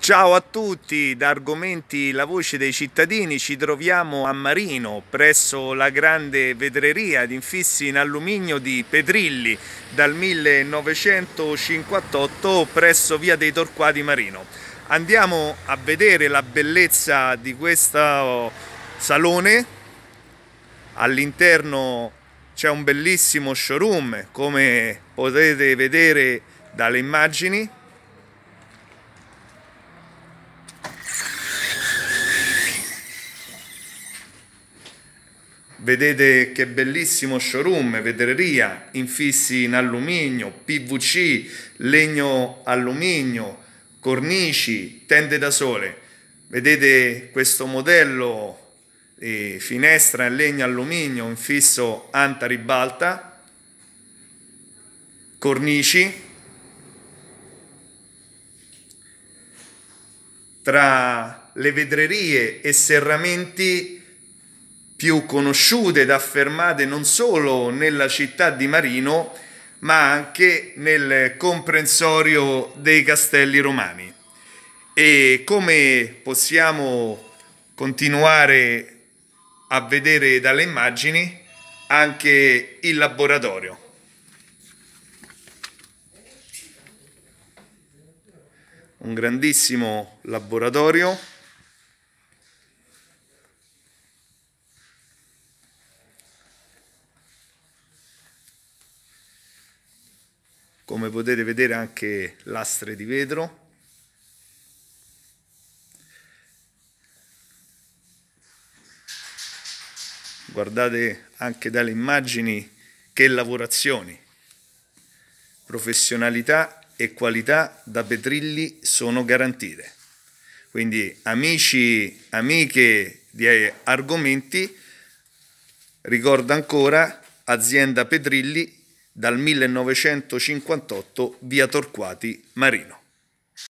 Ciao a tutti, da Argomenti la voce dei cittadini ci troviamo a Marino presso la grande vetreria di infissi in alluminio di Pedrilli dal 1958 presso via dei Torquati Marino. Andiamo a vedere la bellezza di questo salone. All'interno c'è un bellissimo showroom, come potete vedere dalle immagini. Vedete che bellissimo showroom, vetreria, infissi in alluminio, PVC, legno alluminio, cornici, tende da sole. Vedete questo modello di finestra in legno alluminio infisso anta-ribalta, cornici. Tra le vetrerie e serramenti più conosciute ed affermate non solo nella città di Marino, ma anche nel comprensorio dei Castelli Romani. E come possiamo continuare a vedere dalle immagini, anche il laboratorio. Un grandissimo laboratorio. Come potete vedere anche lastre di vetro. Guardate anche dalle immagini che lavorazioni, professionalità e qualità da Pedrilli sono garantite. Quindi amici, amiche di Argomenti, ricordo ancora azienda Pedrilli dal 1958 via Torquati Marino.